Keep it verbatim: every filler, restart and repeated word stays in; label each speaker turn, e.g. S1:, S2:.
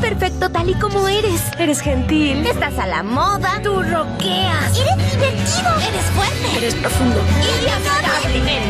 S1: perfecto tal y como eres.
S2: Eres gentil.
S1: Estás a la moda.
S2: Tú roqueas.
S1: Eres divertido.
S2: Eres fuerte. Eres profundo.
S1: Y amigable.